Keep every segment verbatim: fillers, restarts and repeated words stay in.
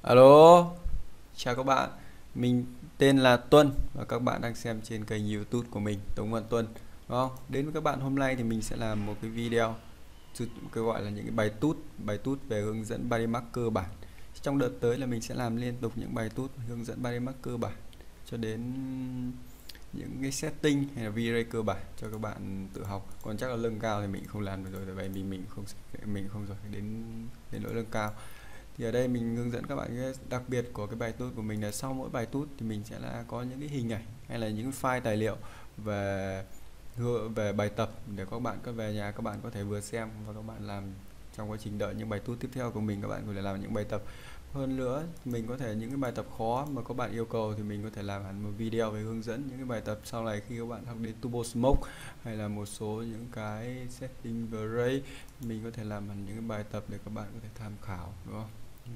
Alo, chào các bạn. Mình tên là Tuân và các bạn đang xem trên kênh YouTube của mình, Tống Văn Tuân. Đúng không? Đến với các bạn hôm nay thì mình sẽ làm một cái video cái gọi là những cái bài tút, bài tút về hướng dẫn body mark cơ bản. Trong đợt tới là mình sẽ làm liên tục những bài tút hướng dẫn body mark cơ bản cho đến những cái setting hay là V-Ray cơ bản cho các bạn tự học. Còn chắc là nâng cao thì mình không làm được rồi, tại vì mình mình không mình không rồi đến đến nỗi nâng cao. Thì ở đây mình hướng dẫn các bạn cái đặc biệt của cái bài tút của mình là sau mỗi bài tút thì mình sẽ là có những cái hình ảnh hay là những file tài liệu về về bài tập để các bạn có về nhà các bạn có thể vừa xem và các bạn làm trong quá trình đợi những bài tút tiếp theo của mình. Các bạn có thể làm những bài tập hơn nữa, mình có thể những cái bài tập khó mà các bạn yêu cầu thì mình có thể làm hẳn một video về hướng dẫn những cái bài tập sau này khi các bạn học đến Turbo Smoke hay là một số những cái setting V-Ray, mình có thể làm hẳn những cái bài tập để các bạn có thể tham khảo, đúng không?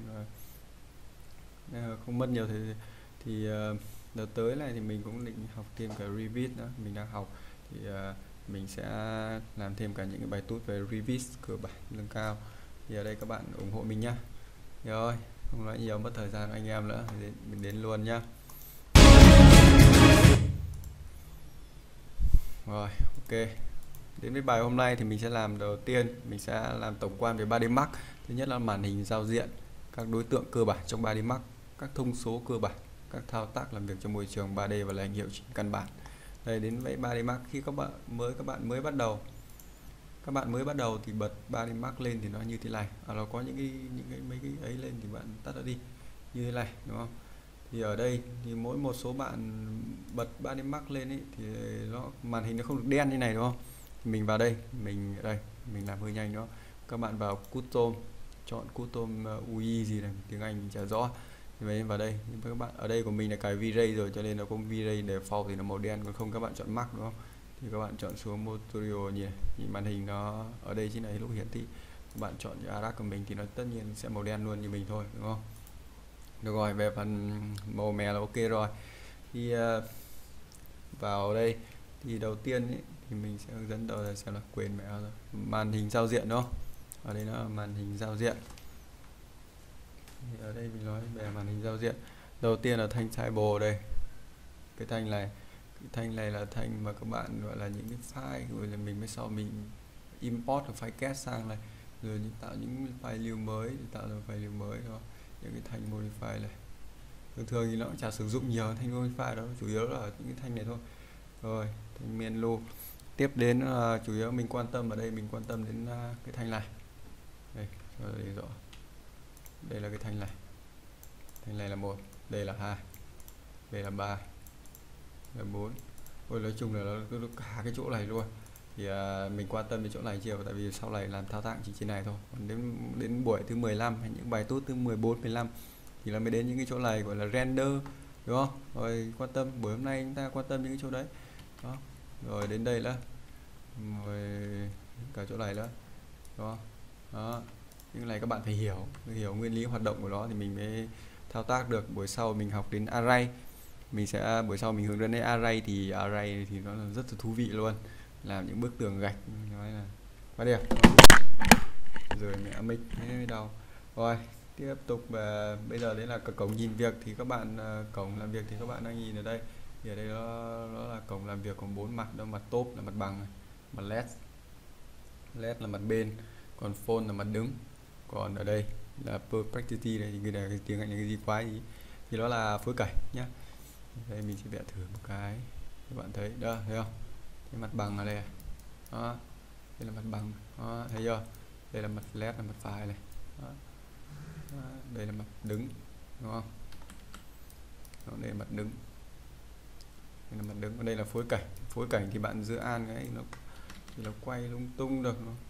Không mất nhiều thời thì đợt tới này thì mình cũng định học thêm cả Revit nữa, mình đang học thì uh, mình sẽ làm thêm cả những cái bài tút về Revit cơ bản nâng cao. Thì ở đây các bạn ủng hộ mình nhá. Rồi, không nói nhiều mất thời gian anh em nữa, đến, mình đến luôn nhá. Rồi, ok. Đến với bài hôm nay thì mình sẽ làm đầu tiên, mình sẽ làm tổng quan về ba D Max. Thứ nhất là màn hình giao diện, các đối tượng cơ bản trong ba D Max, các thông số cơ bản, các thao tác làm việc trong môi trường ba D và là hiệu chỉnh căn bản. Đây, đến với ba D Max, khi các bạn mới các bạn mới bắt đầu các bạn mới bắt đầu thì bật ba D Max lên thì nó như thế này. À, nó có những cái những cái mấy cái ấy lên thì bạn tắt nó đi như thế này, đúng không? Thì ở đây thì mỗi một số bạn bật ba D Max lên ấy thì nó màn hình nó không được đen như này, đúng không? Mình vào đây, mình đây mình làm hơi nhanh đó. Các bạn vào custom, chọn custom u i gì này, tiếng Anh mình chả rõ. Thì vào đây, các bạn ở đây của mình là cài V-Ray rồi cho nên nó có V-Ray default thì nó màu đen, còn không các bạn chọn Max, đúng không? Thì các bạn chọn xuống Material nhỉ, nhìn màn hình nó ở đây trên này lúc hiển thị các bạn chọn cái Adapt của mình thì nó tất nhiên sẽ màu đen luôn như mình thôi, đúng không? Được rồi, về phần màu mè là ok rồi. Thì uh, vào đây thì đầu tiên ý, thì mình sẽ hướng dẫn đầu là xem là quên mẹ rồi. Màn hình giao diện đó. Ở đây nó là màn hình giao diện. Thì ở đây mình nói về màn hình giao diện. Đầu tiên là thanh table đây. Cái thanh này, cái thanh này là thanh mà các bạn gọi là những cái file rồi là mình mới sau mình import được file cache sang này, rồi những tạo những file lưu mới, tạo ra file lưu mới thôi. Những cái thanh modify này thường thường thì nó cũng chả sử dụng nhiều thanh modify đó, chủ yếu là những cái thanh này thôi. Rồi thanh menu tiếp đến uh, chủ yếu mình quan tâm ở đây mình quan tâm đến uh, cái thanh này đây, cho đây rõ. Đây là cái thanh này, thanh này là một, đây là hai, đây là ba, là bốn. Ôi, nói chung là nó, nó cả cái chỗ này luôn. Thì uh, mình quan tâm đến chỗ này nhiều tại vì sau này làm thao tác chỉ trên này thôi. Còn đến đến buổi thứ mười lăm hay những bài tốt thứ mười bốn, mười lăm thì là mới đến những cái chỗ này gọi là render, đúng không? Rồi quan tâm buổi hôm nay chúng ta quan tâm những cái chỗ đấy. Đó. Rồi đến đây nữa. Rồi cả chỗ này nữa. Đó. Đó. Những này các bạn phải hiểu, phải hiểu nguyên lý hoạt động của nó thì mình mới thao tác được. Buổi sau mình học đến array. Mình sẽ buổi sau mình hướng dẫn đến array thì array thì nó là rất là thú vị luôn. Làm những bức tường gạch nói là quá đẹp. Rồi mẹ mic thế mới đau. Rồi, tiếp tục về bây giờ đấy là cổng nhìn việc thì các bạn uh, cổng làm việc thì các bạn đang nhìn ở đây. Thì ở đây nó, nó là cổng làm việc có bốn mặt, đó mặt top là mặt bằng này, mặt led led là mặt bên, còn phone là mặt đứng. Còn ở đây là perspective này thì người này cái tiếng Anh là cái gì quái gì thì nó là phối cảnh nhá. Đây mình sẽ vẽ thử một cái các bạn thấy đó, thấy không? Cái mặt bằng ở đây đó, đây là mặt bằng đó, thấy chưa? Đây là mặt led là mặt phải này đó. Đó, đây là mặt đứng, đúng không? Đó, đây là mặt đứng, đây là mặt đứng, còn đây là phối cảnh. Phối cảnh thì bạn giữ an cái nó thì nó quay lung tung được, nó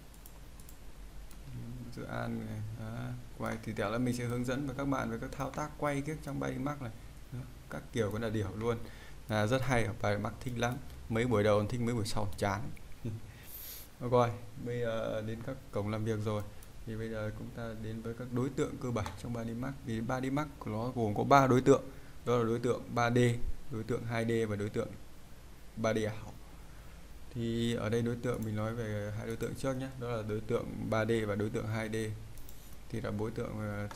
giữ an này đó, quay thì tiểu là mình sẽ hướng dẫn với các bạn về các thao tác quay các trong bay Max này đó, các kiểu cái là điều luôn là rất hay ở bài Max, thích lắm. Mấy buổi đầu thích, mấy buổi sau chán. Rồi bây giờ đến các cổng làm việc rồi thì bây giờ chúng ta đến với các đối tượng cơ bản trong ba D Max. Thì ba D Max của nó gồm có ba đối tượng, đó là đối tượng ba D, đối tượng hai D và đối tượng ba D ảo. Thì ở đây đối tượng mình nói về hai đối tượng trước nhé, đó là đối tượng ba D và đối tượng hai D. Thì là đối tượng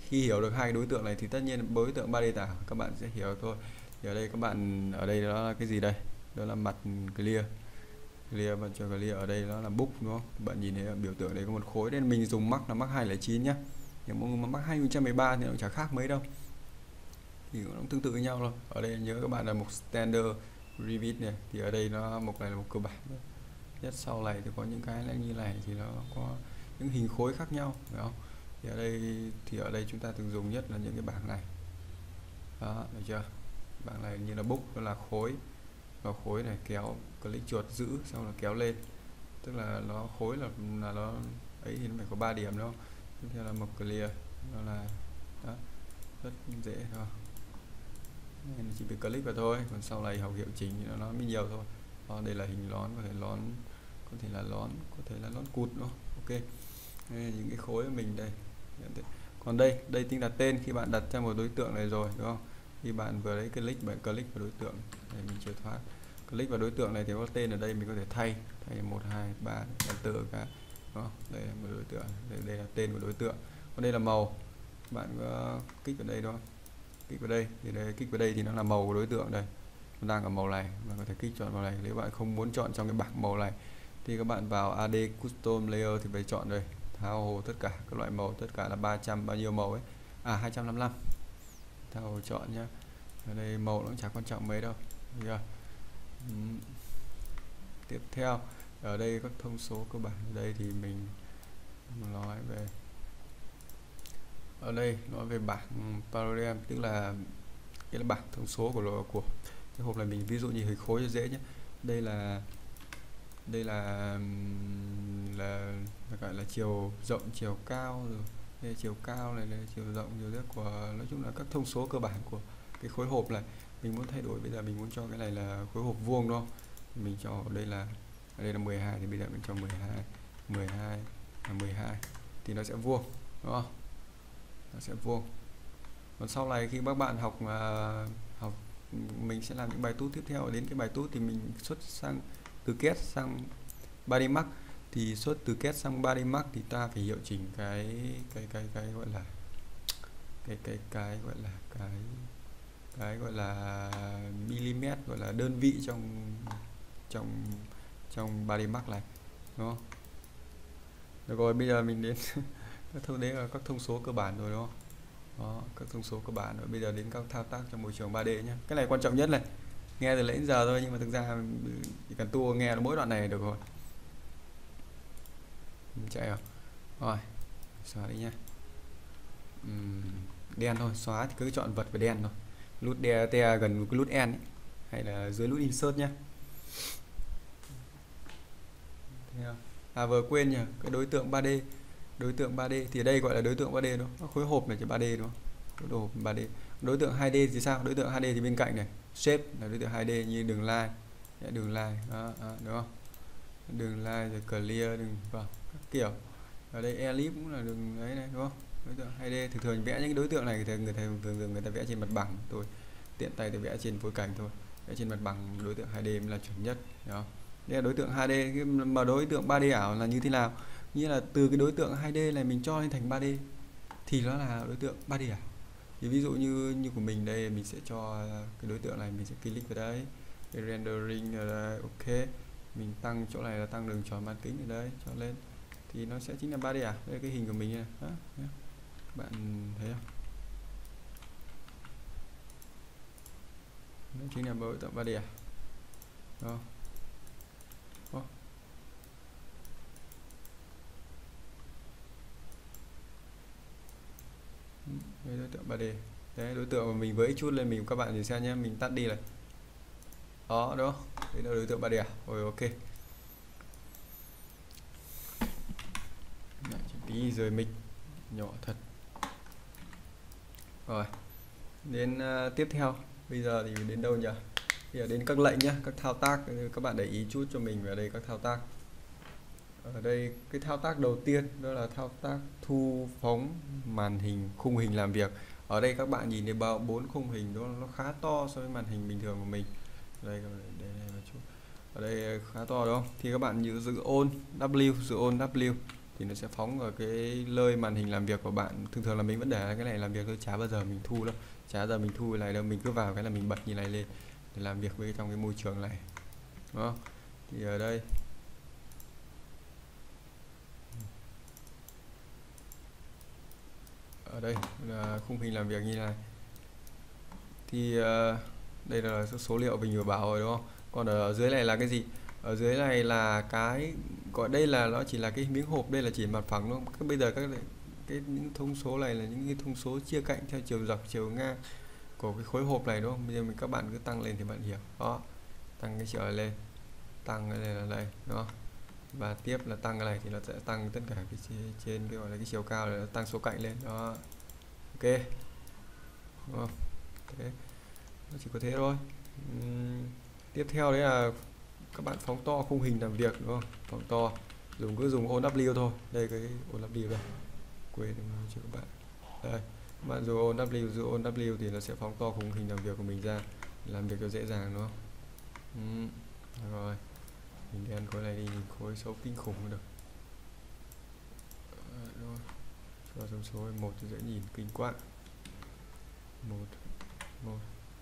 khi hiểu được hai đối tượng này thì tất nhiên đối tượng ba D ảo các bạn sẽ hiểu thôi. Thì ở đây các bạn, ở đây đó là cái gì đây, đó là mặt clear, clear bạn cho clear, ở đây nó là book đúng không? Bạn nhìn thấy biểu tượng đấy có một khối, nên mình dùng mắc là mắc hai không chín nhá. Nhưng mà mắc hai không một ba thì nó chả khác mấy đâu, thì cũng tương tự với nhau thôi. Ở đây nhớ các bạn là một standard Revit này, thì ở đây nó một này là một cơ bản nhất, sau này thì có những cái là như này thì nó có những hình khối khác nhau, phải không? Thì ở đây thì ở đây chúng ta thường dùng nhất là những cái bảng này, đó, được chưa? Bảng này như là book, nó là khối, và khối này kéo, click chuột giữ xong là kéo lên, tức là nó khối là là nó ấy thì nó phải có ba điểm đó. Tiếp theo là một clear, nó là đó, rất dễ thôi, nên chỉ việc click vào thôi, còn sau này học hiệu chỉnh thì nó mới nhiều thôi. Đó, đây là hình lón, có thể lón, có thể là lón, có thể là lón cụt nữa. Ok, đây, những cái khối của mình đây. Còn đây, đây chính là tên khi bạn đặt cho một đối tượng này rồi, đúng không? Khi bạn vừa lấy click, bạn click vào đối tượng này, mình chưa thoát, click vào đối tượng này thì có tên ở đây, mình có thể thay thay một hai ba enter cả, đúng không? Đây là một đối tượng, đây, đây là tên của đối tượng. Còn đây là màu, bạn có kích vào đây đó, kích vào đây thì đây, kích vào đây thì nó là màu của đối tượng đây, nó đang ở màu này, bạn có thể kích chọn màu này. Nếu bạn không muốn chọn trong cái bảng màu này thì các bạn vào a đê custom layer thì phải chọn đây, thao hồ tất cả các loại màu, tất cả là ba trăm bao nhiêu màu ấy, à hai trăm năm mươi lăm, thao hồ chọn nhá. Ở đây màu nó cũng chả quan trọng mấy đâu, được chưa? Uhm. Tiếp theo ở đây các thông số cơ bản, ở đây thì mình nói về, ở đây nói về bảng paradigm, tức là cái là bảng thông số của của cái hộp này. Mình ví dụ như hình khối cho dễ nhé, đây là đây là là, là gọi là chiều rộng, chiều cao, rồi đây chiều cao này, này chiều rộng, chiều depth của, nói chung là các thông số cơ bản của cái khối hộp này. Mình muốn thay đổi, bây giờ mình muốn cho cái này là khối hộp vuông đâu, mình cho ở đây là ở đây là mười hai, thì bây giờ mình cho mười hai, mười hai là mười hai thì nó sẽ vuông, đúng không? Nó sẽ vuông. Còn sau này khi các bạn học uh, học mình sẽ làm những bài tút tiếp theo, đến cái bài tút thì mình xuất sang từ kết sang ba D Max, thì xuất từ kết sang ba D Max thì ta phải hiệu chỉnh cái cái cái cái gọi là cái cái cái gọi là cái cái gọi là mm, gọi là đơn vị trong trong trong ba D Max này, đúng không? Được rồi, bây giờ mình đến các thông đấy là các thông số cơ bản rồi, đúng không? Đó, các thông số cơ bản rồi. Bây giờ đến các thao tác trong môi trường ba D nhé. Cái này quan trọng nhất này, nghe từ nãy đến giờ thôi nhưng mà thực ra chỉ cần tua nghe nó mỗi đoạn này được rồi. Mình chạy rồi. Rồi, xóa đi nhé. Uhm, đen thôi, xóa thì cứ chọn vật và đen thôi. Nút đe te gần cái nút N ấy, hay là dưới nút insert nhé. À vừa quên nhỉ, cái đối tượng ba D, đối tượng ba D thì đây gọi là đối tượng ba D đúng không? Khối hộp này chỉ ba D đúng không? Đối hộp ba D. Đối tượng hai D thì sao? Đối tượng hai D thì bên cạnh này, shape là đối tượng hai D như đường line, đường line đó, đó, đúng không? Đường line rồi clear, đường vâng, các kiểu. Ở đây ellipse cũng là đường ấy này đúng không? Đối tượng hai D thường thường vẽ những đối tượng này thì người ta thường thường người ta vẽ trên mặt bằng, tôi tiện tay tôi vẽ trên phối cảnh thôi. Vẽ trên mặt bằng đối tượng hai D mới là chuẩn nhất, đúng không? Đây là đối tượng hai D, mà đối tượng ba D ảo là như thế nào? Như là từ cái đối tượng hai D này mình cho lên thành ba D thì nó là đối tượng ba D ảo. Thì ví dụ như như của mình đây, mình sẽ cho cái đối tượng này, mình sẽ click vào đấy, cái rendering ở đây, ok, mình tăng chỗ này là tăng đường tròn bán kính ở đây cho lên thì nó sẽ chính là ba D ảo. Đây là cái hình của mình này. Đó, bạn thấy không? Nó chính là đối tượng ba D ảo. Đó. Oh. Đây đối tượng ba D. Đấy, đối tượng mà mình với chút lên mình các bạn nhìn xem nhé, mình tắt đi này. Đó, đó. Đấy là đối tượng ba D à? Rồi ok. Lại tí rời mic nhỏ thật. Rồi. Đến uh, tiếp theo, bây giờ thì đến đâu nhỉ? Bây giờ đến các lệnh nhé, các thao tác, các bạn để ý chút cho mình ở đây các thao tác. Ở đây cái thao tác đầu tiên đó là thao tác thu phóng màn hình, khung hình làm việc. Ở đây các bạn nhìn thấy bao bốn khung hình đó, nó khá to so với màn hình bình thường của mình. Đây, đây, đây một chút. Ở đây khá to đúng không? Thì các bạn giữ giữ on W, giữ on W. thì nó sẽ phóng vào cái nơi màn hình làm việc của bạn. Thường thường là mình vẫn để cái này làm việc thôi, chả bao giờ mình thu đâu, chả bao giờ mình thu này đâu, mình cứ vào cái là mình bật như này lên để làm việc với trong cái môi trường này, đúng không? Thì ở đây ở đây là khung hình làm việc như này. Thì uh, đây là số, số liệu mình vừa bảo rồi đúng không? Còn ở dưới này là cái gì? Ở dưới này là cái gọi đây là nó chỉ là cái miếng hộp, đây là chỉ mặt phẳng đúng không? Bây giờ các cái những thông số này là những cái thông số chia cạnh theo chiều dọc chiều ngang của cái khối hộp này đúng không? Bây giờ mình các bạn cứ tăng lên thì bạn hiểu. Đó, tăng cái chiều này lên, tăng cái này là đây đúng không? Và tiếp là tăng cái này thì nó sẽ tăng tất cả cái trên cái gọi là cái chiều cao này, nó tăng số cạnh lên đó. Ok, đúng không? Thế nó chỉ có thế thôi. uhm, tiếp theo đấy là các bạn phóng to khung hình làm việc đúng không? Phóng to dùng cứ dùng ô W thôi. Đây cái ô W đây, quên cho các bạn. Đây, các bạn dùng ô W, dùng ô W thì nó sẽ phóng to khung hình làm việc của mình ra, làm việc cho dễ dàng đúng không? uhm, rồi mình đen khối này đi, nhìn khối xấu kinh khủng được. À, rồi cho thông số một thì dễ nhìn kinh quá. Một một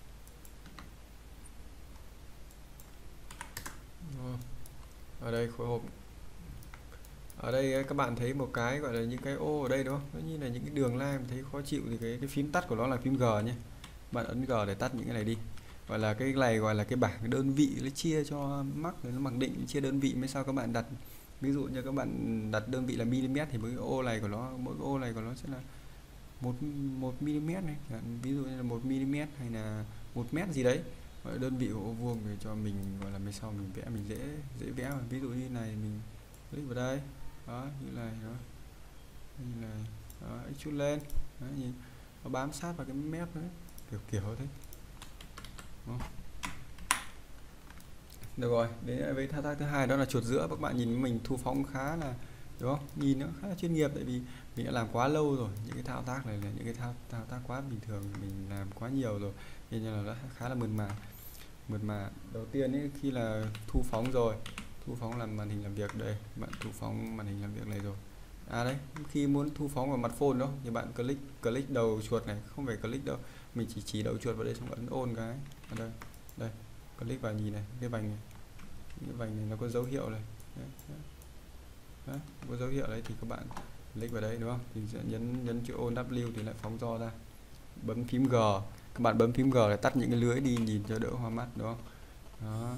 ở đây khối hộp, ở đây các bạn thấy một cái gọi là những cái ô ở đây đúng không? Nó như là những cái đường line thấy khó chịu thì cái cái phím tắt của nó là phím G nhé. Bạn ấn G để tắt những cái này đi. Gọi là cái này gọi là cái bảng đơn vị, nó chia cho mắc nó mặc định chia đơn vị mới sao các bạn đặt. Ví dụ như các bạn đặt đơn vị là mm thì mỗi ô này của nó, mỗi ô này của nó sẽ là một một mm này, ví dụ như là một mm hay là một mét gì đấy. Gọi đơn vị của ô vuông để cho mình gọi là mới sau mình vẽ mình dễ dễ vẽ. Ví dụ như này mình click vào đây đó, như này đó, như này đó, chút lên đó, nhìn nó bám sát vào cái mép đấy, kiểu kiểu thế. Đúng không? Được rồi, đến với thao tác thứ hai đó là chuột giữa. Các bạn nhìn mình thu phóng khá là đúng không? Nhìn nó khá là chuyên nghiệp, tại vì mình đã làm quá lâu rồi. Những cái thao tác này là những cái thao, thao tác quá bình thường, mình làm quá nhiều rồi nên là nó khá là mượt mà. Mượt mà đầu tiên ấy, khi là thu phóng rồi, thu phóng làm màn hình làm việc đây, bạn thu phóng màn hình làm việc này rồi. À đấy, khi muốn thu phóng vào mặt phone đó thì bạn click click đầu chuột này, không phải click đâu, mình chỉ chỉ đầu chuột vào đây xong ấn ôn cái ở đây, đây click vào nhìn này, cái vành này, cái vành này nó có dấu hiệu này, đấy, đấy. Đấy, có dấu hiệu đấy thì các bạn click vào đấy đúng không? Thì sẽ nhấn nhấn chữ ô W thì lại phóng to ra, bấm phím G, các bạn bấm phím G để tắt những cái lưới đi nhìn cho đỡ hoa mắt đúng không? Đó,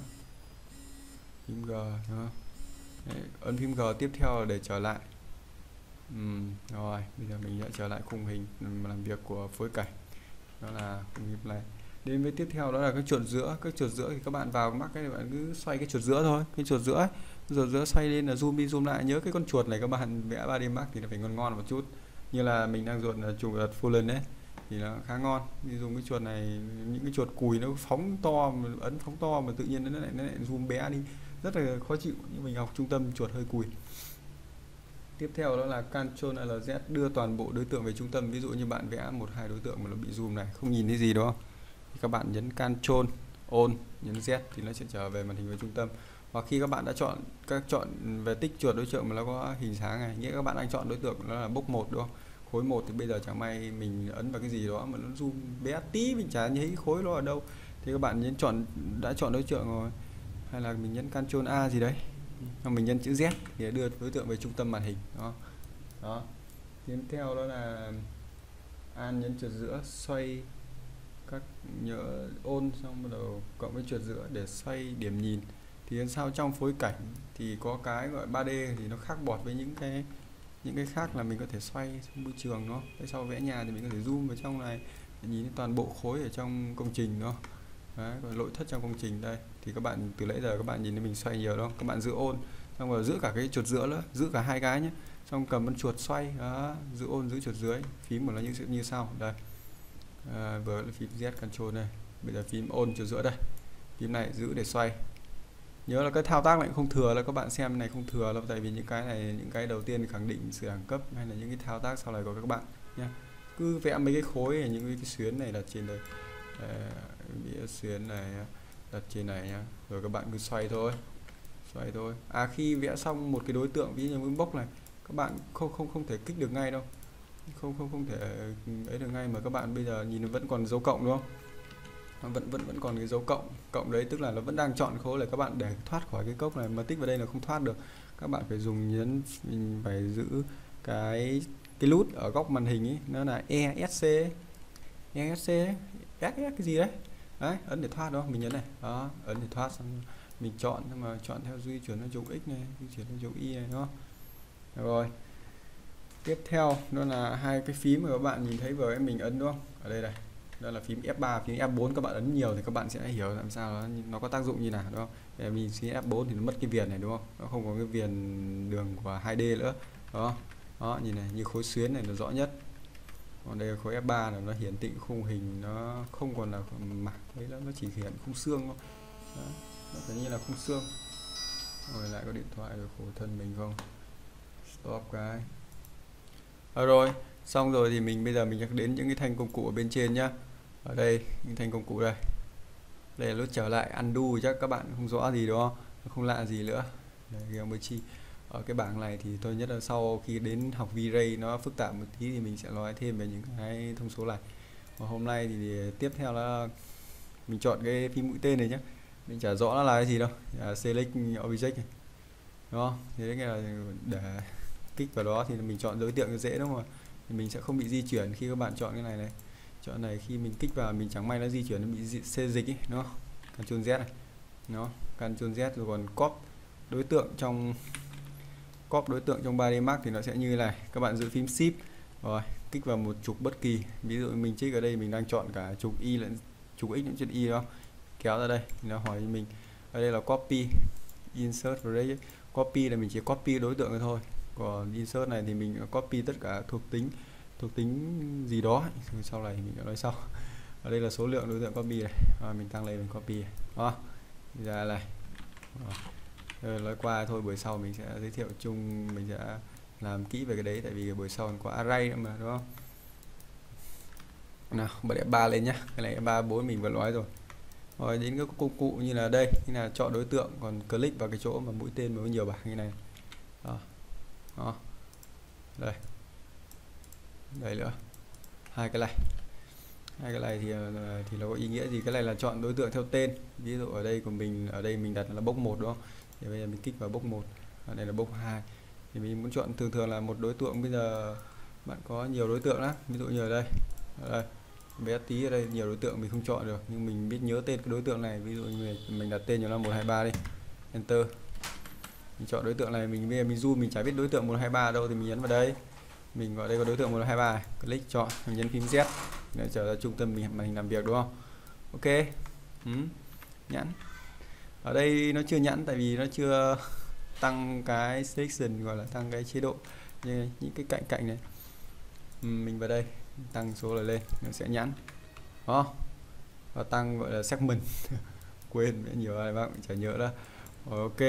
phím G đúng không? Đấy, ấn phím G tiếp theo là để trở lại. Uhm, rồi bây giờ mình đã trở lại khung hình làm việc của phối cảnh, đó là khung hình này. Đến với tiếp theo đó là cái chuột giữa. Các chuột giữa thì các bạn vào mắc cái bạn cứ xoay cái chuột giữa thôi, cái chuột giữa ấy, chuột giữa xoay lên là zoom đi zoom lại. Nhớ cái con chuột này các bạn vẽ ba D Max thì nó phải ngon ngon một chút, như là mình đang chuột là chuột Fallen đấy thì nó khá ngon. Đi dùng cái chuột này, những cái chuột cùi nó phóng to, mà ấn phóng to mà tự nhiên nó lại nó lại zoom bé đi, rất là khó chịu. Nhưng mình học trung tâm chuột hơi cùi. Tiếp theo đó là Ctrl L Z đưa toàn bộ đối tượng về trung tâm. Ví dụ như bạn vẽ một hai đối tượng mà nó bị zoom này, không nhìn thấy gì đó thì các bạn nhấn Ctrl On, nhấn Z thì nó sẽ trở về màn hình về trung tâm. Hoặc khi các bạn đã chọn các chọn về tích chuột đối tượng mà nó có hình sáng này, nghĩa các bạn đang chọn đối tượng nó là box một đúng không? Khối một thì bây giờ chẳng may mình ấn vào cái gì đó mà nó zoom bé tí, mình chả thấy khối nó ở đâu, thì các bạn nhấn chọn đã chọn đối tượng rồi, hay là mình nhấn Ctrl A gì đấy, hoặc mình nhấn chữ Z để đưa đối tượng về trung tâm màn hình đó. Đó. Tiếp theo đó là An nhấn chuột giữa xoay, các nhớ ôn xong bắt đầu cộng với chuột giữa để xoay điểm nhìn. Thì sao trong phối cảnh thì có cái gọi ba D thì nó khác bọt với những cái những cái khác là mình có thể xoay trong môi trường nó. Cái sau vẽ nhà thì mình có thể zoom vào trong này để nhìn toàn bộ khối ở trong công trình đó. Đấy, còn nội thất trong công trình đây thì các bạn từ nãy giờ các bạn nhìn thấy mình xoay nhiều đâu, các bạn giữ ôn xong rồi giữ cả cái chuột giữa nữa, giữ cả hai cái nhé, xong cầm con chuột xoay đó, giữ ôn giữ chuột dưới, phím của nó như như sau đây. À, vừa là phím Z Ctrl này, bây giờ phím ôn chuột giữa đây, phím này giữ để xoay. Nhớ là cái thao tác này không thừa là các bạn xem này không thừa đâu, tại vì những cái này những cái đầu tiên khẳng định sự đẳng cấp hay là những cái thao tác sau này của các bạn nhé. Cứ vẽ mấy cái khối này, những cái xuyến này đặt trên đây, đĩa xuyến này đặt trên này nhá, rồi các bạn cứ xoay thôi, xoay thôi. À khi vẽ xong một cái đối tượng ví như cái box này, các bạn không không không thể kích được ngay đâu, không không không thể ấy được ngay, mà các bạn bây giờ nhìn nó vẫn còn dấu cộng đúng không, nó vẫn vẫn vẫn còn cái dấu cộng cộng đấy, tức là nó vẫn đang chọn khối, là các bạn để thoát khỏi cái cốc này mà tích vào đây là không thoát được, các bạn phải dùng nhấn, mình phải giữ cái cái nút ở góc màn hình ấy, nó là E S C E S C ấy, S S cái gì đấy đấy, ấn để thoát đó, mình nhấn này đó, ấn để thoát, xong mình chọn, nhưng mà chọn theo di chuyển theo trục X này, di chuyển theo trục Y này đó. Rồi tiếp theo đó là hai cái phím mà các bạn nhìn thấy vừa mình ấn đúng không, ở đây này, đó là phím F ba, phím F bốn, các bạn ấn nhiều thì các bạn sẽ hiểu làm sao nó, nó có tác dụng như nào đúng không. Để mình phím F bốn thì nó mất cái viền này đúng không, nó không có cái viền đường của hai D nữa đó. Đó nhìn này, như khối xuyến này là rõ nhất, còn đây là khối F ba là nó hiển thị khung hình, nó không còn là mặt đấy, nó chỉ hiển khung xương thôi đó. Nó phải như là khung xương. Rồi lại có điện thoại rồi, khổ thân mình không. Stop cái. À rồi, xong rồi thì mình bây giờ mình nhắc đến những cái thanh công cụ ở bên trên nhá. Ở đây, những thanh công cụ đây. Đây là nút trở lại undo, chắc các bạn không rõ gì đúng không? Nó không lạ gì nữa. Đây, mới chi. Ở cái bảng này thì tôi nhất là sau khi đến học V-Ray nó phức tạp một tí thì mình sẽ nói thêm về những cái thông số này. Và hôm nay thì tiếp theo là mình chọn cái phím mũi tên này nhé. Mình chả rõ nó là cái gì đâu. À, select object này. Đúng không? Thế là để kích vào đó thì mình chọn đối tượng dễ đúng không? Thì mình sẽ không bị di chuyển khi các bạn chọn cái này này. Chọn này khi mình kích vào mình chẳng may nó di chuyển, nó bị xê dịch ấy, nó Ctrl Z này. Nó Ctrl Z rồi còn copy đối tượng trong copy đối tượng trong ba D Max thì nó sẽ như này. Các bạn giữ phím Shift rồi kích vào một trục bất kỳ. Ví dụ mình trích ở đây mình đang chọn cả trục Y lẫn trục X lẫn trên Y đó. Kéo ra đây, nó hỏi mình ở đây là copy, insert vào đây. Copy là mình chỉ copy đối tượng thôi. Còn insert này thì mình copy tất cả thuộc tính thuộc tính gì đó, rồi sau này mình sẽ nói sau. Ở đây là số lượng đối tượng copy này, à, mình tăng lên mình copy đó, ra này. Rồi, nói qua thôi, buổi sau mình sẽ giới thiệu chung, mình sẽ làm kỹ về cái đấy, tại vì buổi sau còn có array nữa mà đúng không. Nào bật F ba lên nhá, cái này F ba bốn mình vừa nói rồi. Rồi đến các công cụ như là đây, như là chọn đối tượng, còn click vào cái chỗ mà mũi tên mới có nhiều bảng như này đó. Đó. Đây đây nữa, hai cái này hai cái này thì thì nó có ý nghĩa gì? Cái này là chọn đối tượng theo tên, ví dụ ở đây của mình, ở đây mình đặt là box một đúng không, thì bây giờ mình kích vào box một, ở đây là box hai, thì mình muốn chọn thường thường là một đối tượng. Bây giờ bạn có nhiều đối tượng lắm, ví dụ như ở đây ở đây bé tí, ở đây nhiều đối tượng mình không chọn được, nhưng mình biết nhớ tên cái đối tượng này, ví dụ như mình đặt tên cho nó một hai ba đi, enter, mình chọn đối tượng này. Mình bây giờ mình zoom mình chả biết đối tượng một hai ba đâu thì mình nhấn vào đây, mình gọi đây có đối tượng một hai ba này, click chọn, mình nhấn phím Z để trở ra trung tâm mình màn hình làm việc đúng không. Ok. Ừ. Nhãn ở đây nó chưa nhãn tại vì nó chưa tăng cái selection, gọi là tăng cái chế độ, như những cái cạnh cạnh này. Ừ, mình vào đây tăng số là lên nó sẽ nhãn đó, và tăng gọi là segment quên nhiều ai bác chả nhớ đó. Ok,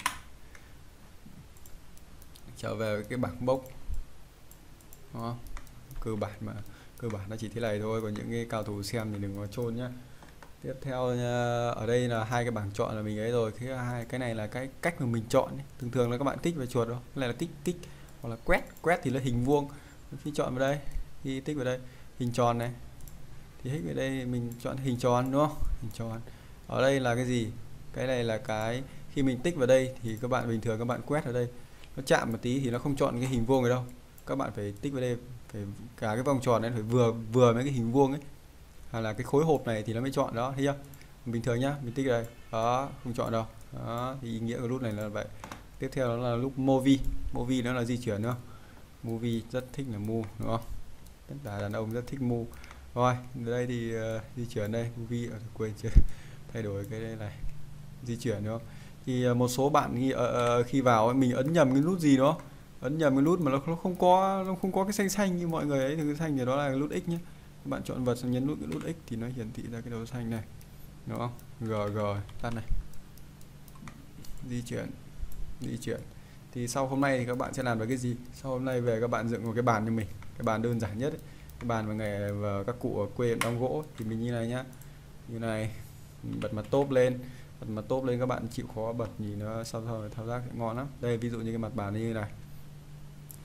trở về cái bảng box đó. Cơ bản mà cơ bản nó chỉ thế này thôi, còn những cái cao thủ xem thì đừng có trôn nhá. Tiếp theo ở đây là hai cái bảng chọn là mình ấy rồi, cái hai cái này là cái cách mà mình chọn ấy. Thường thường là các bạn kích vào chuột đó, cái này là kích kích hoặc là quét quét thì là hình vuông, khi chọn vào đây, khi tích vào đây hình tròn này thì hết vào đây mình chọn hình tròn đúng không, hình tròn. Ở đây là cái gì? Cái này là cái khi mình tích vào đây thì các bạn bình thường các bạn quét ở đây nó chạm một tí thì nó không chọn cái hình vuông này đâu, các bạn phải tích vào đây, phải cả cái vòng tròn này phải vừa vừa với cái hình vuông ấy, hay là cái khối hộp này thì nó mới chọn đó, thấy chưa? Bình thường nhá, mình tích đây đó, không chọn đâu đó, thì ý nghĩa của nút này là vậy. Tiếp theo đó là lúc movie, movie nó là di chuyển nữa, movie rất thích là move đúng không, tất cả đàn ông rất thích move. Rồi đây thì uh, di chuyển đây, movie ở quên chưa thay đổi cái đây này, di chuyển đúng không. Thì uh, một số bạn khi, uh, uh, khi vào ấy, mình ấn nhầm cái nút gì đó, ấn nhầm cái nút mà nó, nó không có nó không có cái xanh xanh như mọi người ấy, thì cái xanh thì đó là cái nút X nhé. Các bạn chọn vật xong nhấn nút cái nút X thì nó hiển thị ra cái đầu xanh này đúng không. G G tắt này, di chuyển di chuyển. Thì sau hôm nay thì các bạn sẽ làm được cái gì? Sau hôm nay về các bạn dựng một cái bàn cho mình, cái bàn đơn giản nhất ấy. Cái bàn mà nghề và các cụ ở quê đóng gỗ thì mình như này nhá, như này, mình bật mặt top lên, bật mặt top lên các bạn chịu khó bật nhìn nó sau sau thao tác sẽ ngon lắm. Đây ví dụ như cái mặt bàn như này,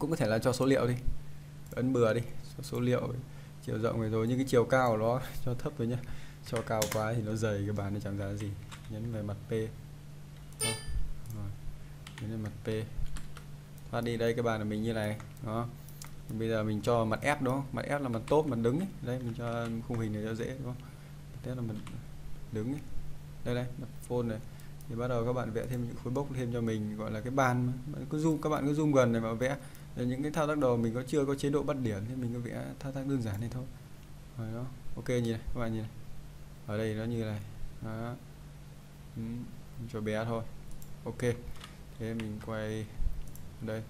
cũng có thể là cho số liệu đi, ấn bừa đi, số, số liệu chiều rộng rồi, rồi nhưng cái chiều cao của nó cho thấp thôi nhé, cho cao quá thì nó dày cái bàn nó chẳng ra gì. Nhấn về mặt P đó. Rồi. Nhấn về mặt P, thoát đi. Đây cái bàn của mình như này đó. Bây giờ mình cho mặt F đúng không, mặt F là mặt top, mặt đứng ấy. Đây mình cho khung hình này cho dễ đúng không, thế là mặt đứng ấy. Đây đây mặt phone này thì bắt đầu các bạn vẽ thêm những khối bốc thêm cho mình, gọi là cái bàn mà. Bạn cứ zoom, các bạn cứ zoom gần này mà vẽ. Để những cái thao tác đầu mình có chưa có chế độ bắt điểm thì mình cứ vẽ thao tác đơn giản này thôi. Rồi đó, ok nhìn này các bạn nhìn này. Ở đây nó như này đó. Ừ, mình cho bé thôi. Ok, thế mình quay đây,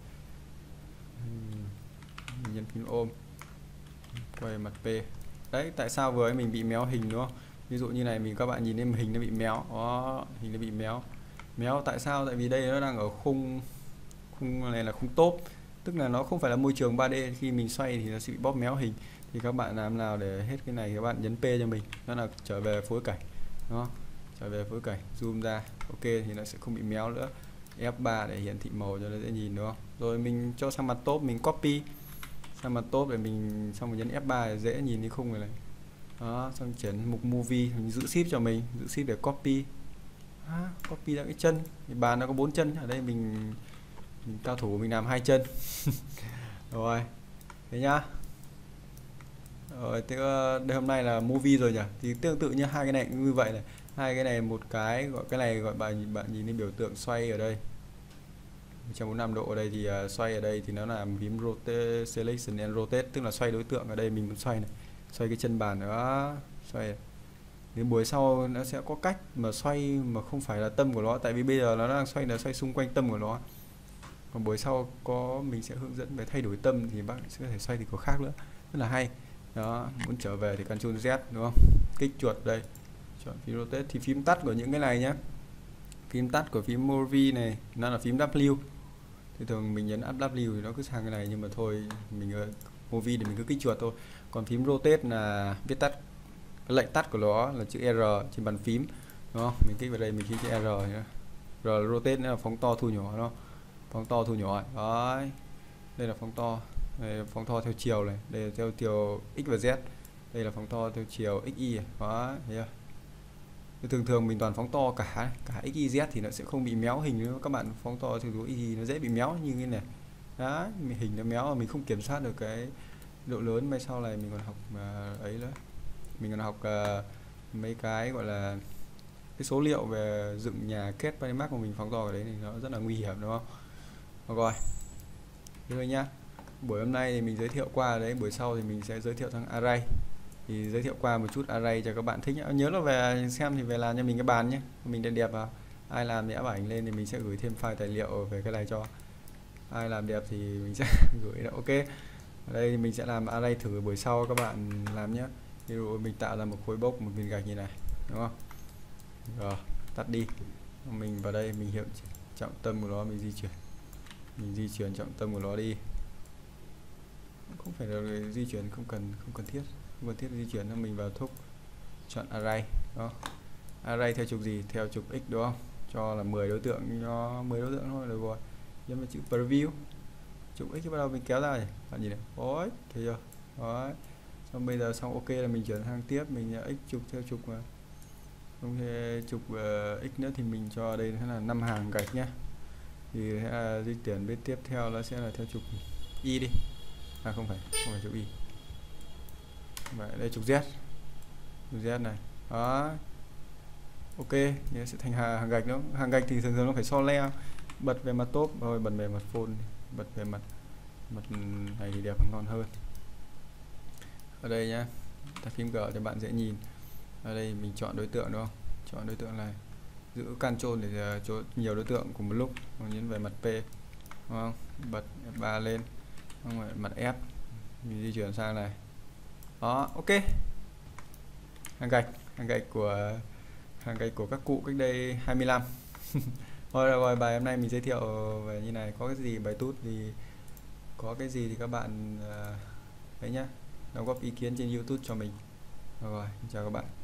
mình nhấn phím ôm, quay mặt P. Đấy, tại sao vừa ấy mình bị méo hình đúng không? Ví dụ như này mình, các bạn nhìn thấy hình nó bị méo đó, hình nó bị méo méo tại sao? Tại vì đây nó đang ở khung khung này là khung top, tức là nó không phải là môi trường ba D, khi mình xoay thì nó sẽ bị bóp méo hình. Thì các bạn làm nào để hết cái này, các bạn nhấn P cho mình, nó là trở về phối cảnh đó, trở về phối cảnh, zoom ra, ok thì nó sẽ không bị méo nữa. F ba để hiển thị màu cho nó dễ nhìn đúng không? Rồi mình cho sang mặt top, mình copy sang mặt top để mình, xong mình nhấn F ba để dễ nhìn cái khung này này đó. Xong chuyển mục movie, mình giữ shift cho mình, giữ shift để copy à, copy ra cái chân. Thì bàn nó có bốn chân, ở đây mình, mình cao thủ mình làm hai chân. Rồi thế nhá. Rồi thế đây hôm nay là movie rồi nhỉ, thì tương tự như hai cái này cũng như vậy này, hai cái này một cái gọi cái này gọi bạn bạn nhìn thấy biểu tượng xoay ở đây một trăm bốn mươi lăm độ, ở đây thì uh, xoay ở đây thì nó làm phím rotate, selection and rotate, tức là xoay đối tượng. Ở đây mình muốn xoay này, xoay cái chân bàn nữa, xoay. Đến buổi sau nó sẽ có cách mà xoay mà không phải là tâm của nó, tại vì bây giờ nó đang xoay là xoay xung quanh tâm của nó. Còn buổi sau có mình sẽ hướng dẫn về thay đổi tâm thì bác sẽ có thể xoay thì có khác nữa, rất là hay. Đó, muốn trở về thì Ctrl Z đúng không? Kích chuột đây, chọn phím rotate. Thì phím tắt của những cái này nhé, phím tắt của phím movie này nó là phím W. Thì thường mình nhấn W thì nó cứ sang cái này, nhưng mà thôi mình movie thì mình cứ kích chuột thôi. Còn phím rotate là viết tắt, cái lệnh tắt của nó là chữ R trên bàn phím đúng không? Mình kích vào đây, mình kích chữ R nữa. R là rotate, nữa là phóng to thu nhỏ đó, phóng to thu nhỏ đấy. Đây là phóng to, đây là phóng to theo chiều này, đây là theo chiều X và Z, đây là phóng to theo chiều X Y đó, thấy chưa? Thường thường mình toàn phóng to cả cả X Y Z thì nó sẽ không bị méo hình nữa. Các bạn phóng to thì X Y nó dễ bị méo như thế này đó, hình nó méo mà mình không kiểm soát được cái độ lớn. Mai sau này mình còn học uh, ấy nữa, mình còn học uh, mấy cái gọi là cái số liệu về dựng nhà kết Panimax của mình phóng to ở đấy thì nó rất là nguy hiểm đúng không? Rồi rồi nhá, buổi hôm nay thì mình giới thiệu qua đấy, buổi sau thì mình sẽ giới thiệu thằng array. Thì giới thiệu qua một chút array cho các bạn thích nhá. Nhớ là về xem thì về làm cho mình cái bàn nhé, mình để đẹp vào. Ai làm thì áp ảnh lên thì mình sẽ gửi thêm file tài liệu về cái này cho. Ai làm đẹp thì mình sẽ gửi đó. Ok. Ở đây thì mình sẽ làm array thử buổi sau các bạn làm nhé. Ví dụ mình tạo ra một khối bốc, một viên gạch như này, đúng không? Rồi, tắt đi. Mình vào đây mình hiệu trọng tâm của nó, mình di chuyển. Mình di chuyển trọng tâm của nó đi. Không phải là di chuyển, không cần không cần thiết. Không cần thiết di chuyển, cho mình vào thúc chọn array đó. Array theo trục gì? Theo trục x đúng không? Cho là mười đối tượng, cho mười đối tượng thôi được rồi. Nhấn vào chữ preview, trục x bắt đầu mình kéo ra này, bạn nhìn này, ôi thấy chưa? Đó. Xong bây giờ xong ok là mình chuyển sang tiếp, mình x trục theo trục mà không thể trục uh, x nữa thì mình cho đây là năm hàng gạch nhé. Thì uh, di chuyển bên tiếp theo nó sẽ là theo trục y đi, à không phải không phải trục y, vậy đây trục Z, trục Z này đó. Ok, nó sẽ thành hàng, hàng gạch nữa. Hàng gạch thì thường thường nó phải so le, bật về mặt top rồi bật về mặt phone, bật về mặt mặt này thì đẹp ngon hơn. Ở đây nhá, ta phím G cho bạn dễ nhìn. Ở đây mình chọn đối tượng đúng không? Chọn đối tượng này, giữ Ctrl để uh, cho nhiều đối tượng cùng một lúc. Nhấn về mặt P, đúng không? Bật F ba lên, không phải mặt F, mình di chuyển sang này. Đó, ok. Hàng gạch, hàng gạch của hàng gạch của các cụ cách đây hai mươi năm. Thôi rồi, bài hôm nay mình giới thiệu về như này. Có cái gì bài tút thì có cái gì thì các bạn uh, đấy nhá, đóng góp ý kiến trên YouTube cho mình. Rồi, chào các bạn.